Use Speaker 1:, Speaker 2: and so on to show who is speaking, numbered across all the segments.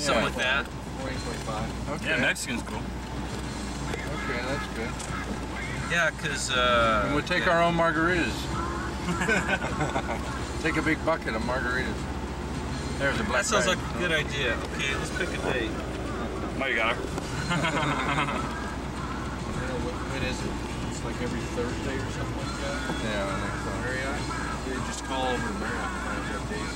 Speaker 1: something like that.
Speaker 2: 40-45. Okay.
Speaker 1: Yeah, Mexican's cool.
Speaker 2: Okay, that's good.
Speaker 1: Yeah, because
Speaker 2: and we'll take our own margaritas. Take a big bucket of margaritas. There's a black.
Speaker 1: That sounds like a good idea. Okay, let's pick a date.
Speaker 3: Might got her.
Speaker 4: When is it? It's like every Thursday or something like that?
Speaker 2: Yeah, I think so.
Speaker 4: Marriott? You just call over to Marriott and find out what days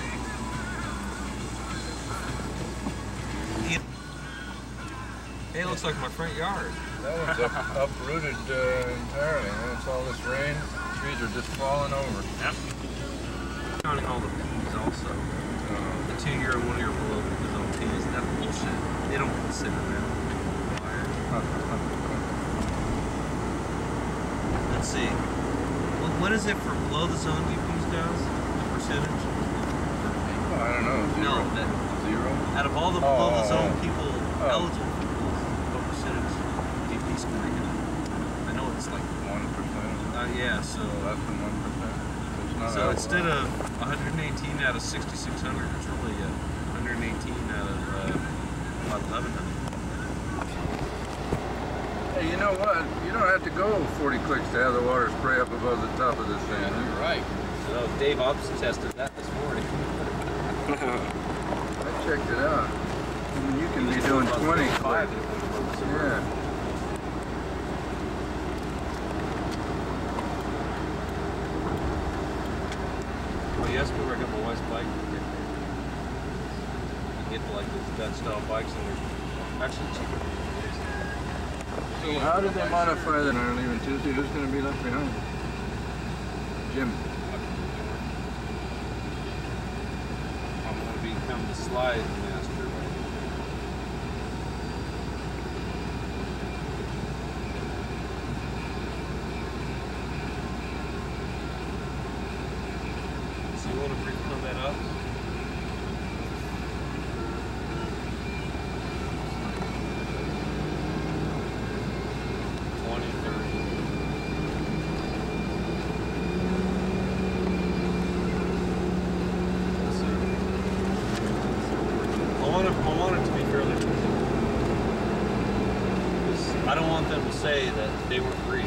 Speaker 4: it is.
Speaker 1: Hey, it looks like my front yard.
Speaker 2: That one's uprooted entirely. It's all this rain. Trees are just falling over.
Speaker 1: Yep. Counting all the P's also. The 2-year and 1-year below is on P's. That's bullshit. They don't consider that. Let's see. What is it for below the zone DPs, guys? The percentage?
Speaker 2: Oh, I don't know. Zero.
Speaker 1: No, that,
Speaker 2: Zero?
Speaker 1: out of all the below the zone people
Speaker 2: Oh.
Speaker 1: eligible for this, what percentage DPs can they get? I know it's like
Speaker 2: 1%.
Speaker 1: yeah, so
Speaker 2: Less than 1%.
Speaker 1: so instead of 118 out of 6,600, it's really 118 out of about 1,100.
Speaker 2: Hey, you know what? You don't have to go 40 clicks to have the water spray up above the top of this thing.
Speaker 4: You're right.
Speaker 1: So Dave Ops tested that this morning.
Speaker 2: I checked it out. I mean, you can be doing 20 clicks. Yeah.
Speaker 1: Well, you asked me where I got my wife's bike. You can get to like those Dutch style bikes and they're actually cheaper.
Speaker 2: So how did they modify that on leaving Tuesday? Who's going to be left behind? Jim.
Speaker 1: I'm going to become the slide master. So you want to pre-fill that up? I want it to be fairly easy. I don't want them to say that they were free.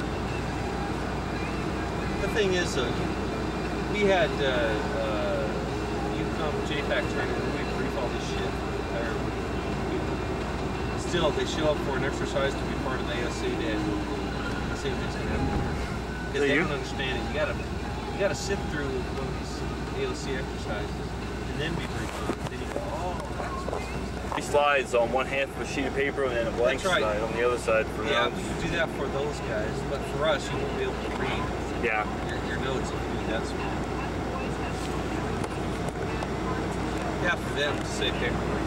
Speaker 1: The thing is, we had UCOM JPAC training where we brief all this shit for the entire people. Still, they show up for an exercise to be part of the ASC day. The same thing's gonna happen. Because they don't understand it. You gotta sit through one of these AOC exercises and then be briefed on it. Then you go, oh, that's what's supposed to happen.
Speaker 3: Slides on one half of a sheet of paper and then a blank slide on the other side for
Speaker 1: yeah,
Speaker 3: notes.
Speaker 1: you do that for those guys, but for us, you won't be able to read
Speaker 3: Yeah.
Speaker 1: your notes if you do that sort of thing. Yeah, for them to say paperwork.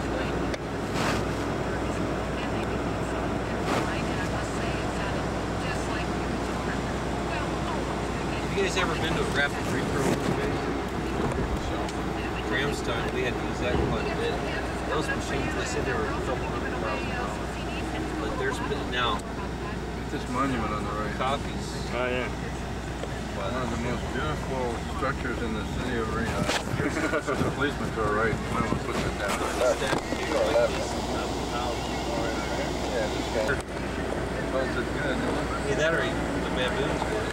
Speaker 1: Have you guys ever been to a rapid repro? Graham's time, we had to use that quite a bit. Those machines, they said they were a couple $100,000. But there's been now
Speaker 2: This monument on the right.
Speaker 1: copies.
Speaker 3: Oh, yeah.
Speaker 2: One of the most beautiful structures in the city of Riyadh. The policeman to our right. No one puts it down. Yeah, this guy. Both is good.
Speaker 1: Hey, that or the baboons did.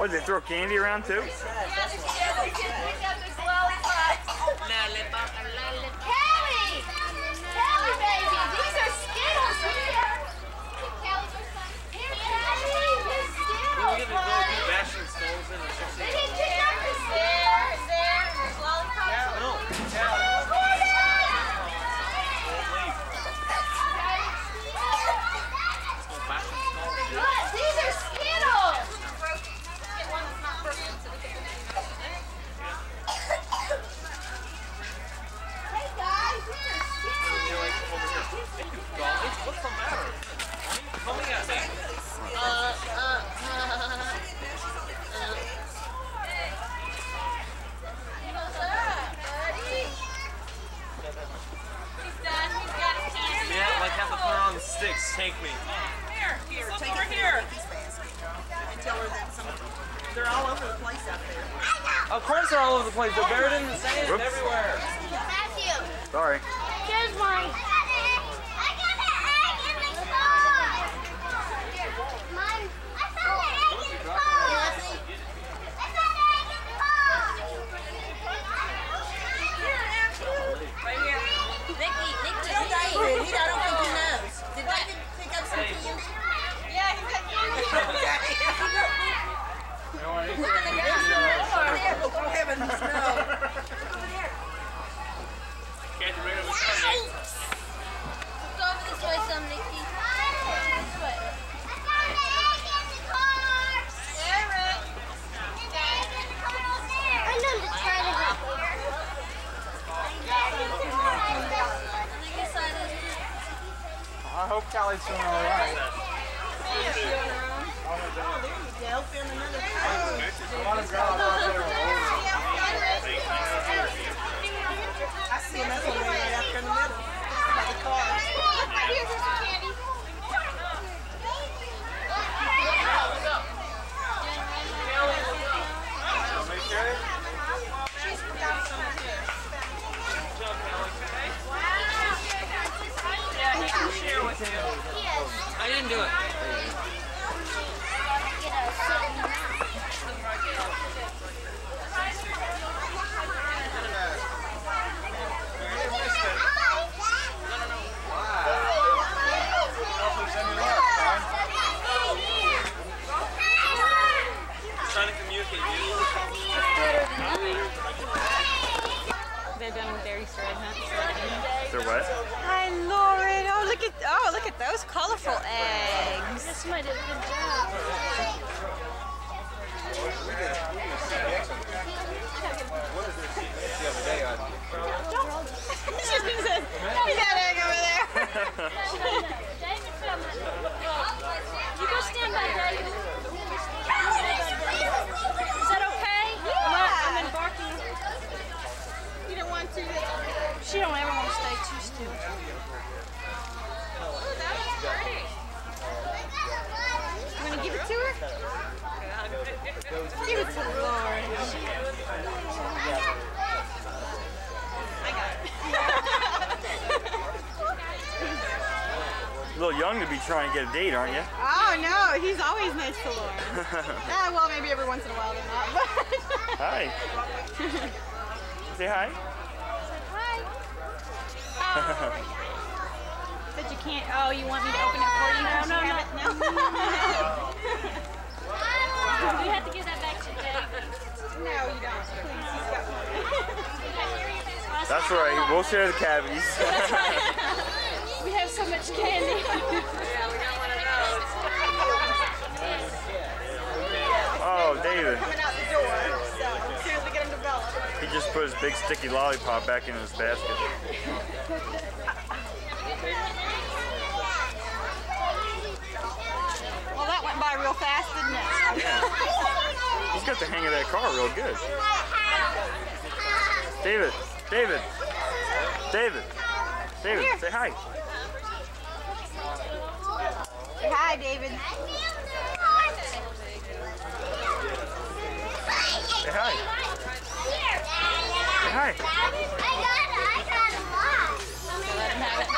Speaker 3: What, they throw candy around too?
Speaker 5: Yeah, they pick up this lollipop. Kelly! Kelly, baby! These are Skittles here! Here, Kelly! These Skittles, honey!
Speaker 3: Bashing skulls in the
Speaker 5: They didn't pick up the Skittles there! There's lollipops.
Speaker 3: No.
Speaker 5: Look, these are Skittles! Get one that's not broken so they can Hey guys, these are Skittles!
Speaker 3: What's the matter? Why are you coming at me?
Speaker 5: What's up, buddy? He's done. He's got his candy.
Speaker 3: Yeah, like have to put her on the sticks. Take me.
Speaker 6: Here, take it here. And tell her that they're all over the place out there.
Speaker 3: Of course they're all over the place. They're buried in the sand everywhere.
Speaker 5: Matthew.
Speaker 3: Sorry.
Speaker 5: Here's mine. I got an egg in the car. Mine. I found an egg in the car. I found an egg in the car.
Speaker 6: Right here.
Speaker 5: Nicky.
Speaker 6: Tell David. I don't think he knows. Did David pick up some candy?
Speaker 5: Yeah, he's got candy.
Speaker 6: Oh, heavens, no.
Speaker 3: Can't you bring it with
Speaker 5: Let's go over this way some, Nicky. This way. I found an egg in the car. Eric. There's an egg in the car over there. I know to try to help here.
Speaker 3: I hope Callie's doing all right.
Speaker 6: They'll find another I see another one right up in the middle. By the car.
Speaker 5: Here's some candy.
Speaker 3: I didn't do it. Trying to communicate.
Speaker 7: They're done with their Easter egg hunt.
Speaker 3: They're what?
Speaker 7: Hi, Lauren. Look at those colorful eggs.
Speaker 5: This might have been good job.
Speaker 7: We got an egg over there.
Speaker 5: You go stand by David. Is that okay? I'm embarking.
Speaker 7: You don't want to. She don't ever want to stay too still.
Speaker 5: Oh, that was pretty.
Speaker 7: You want to give it to her? Give it to Lauren. I got it.
Speaker 3: A little young to be trying to get a date, aren't you?
Speaker 7: Oh no, he's always nice to Lauren. Well, maybe every once in a while they're not. But
Speaker 3: Hi. Say hi.
Speaker 7: But you can't. Oh, you want me to open it for you? No.
Speaker 5: You have to give that back to David.
Speaker 7: No, you don't. Please, he's got one.
Speaker 3: That's right. We'll share the cavities.
Speaker 7: That's right. We have so much candy.
Speaker 3: Oh, David.
Speaker 7: Coming out the door, so as soon as we get him developed.
Speaker 3: He just put his big sticky lollipop back in his basket.
Speaker 7: Well, that went by real fast, didn't it?
Speaker 3: Yeah. He's got the hang of that car real good. David, David, David, David, say hi.
Speaker 7: Say hi, David.
Speaker 3: Say hi. Say hi.
Speaker 5: I got a lot.
Speaker 7: Let him have it.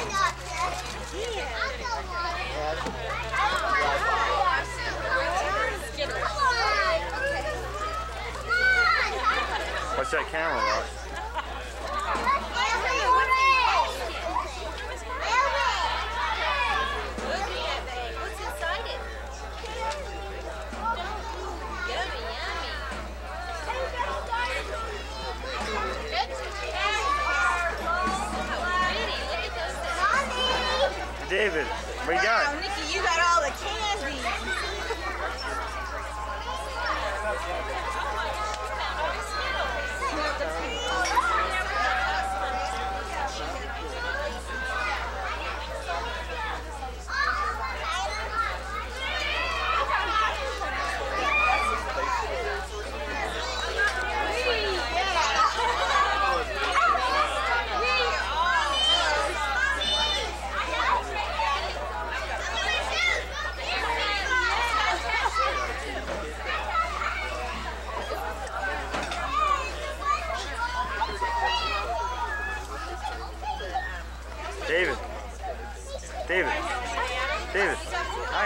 Speaker 5: I got
Speaker 3: that camera lock.
Speaker 5: What's inside it? Yummy, yummy.
Speaker 3: David, what you got?
Speaker 7: Wow, Nikki, you got all the candy.
Speaker 3: David. David. David. Hi.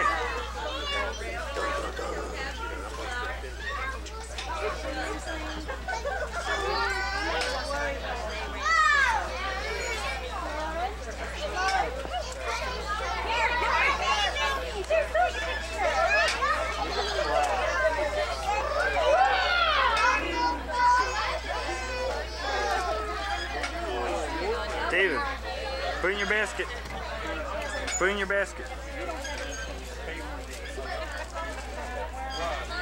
Speaker 3: David, put in your basket. Put in your basket.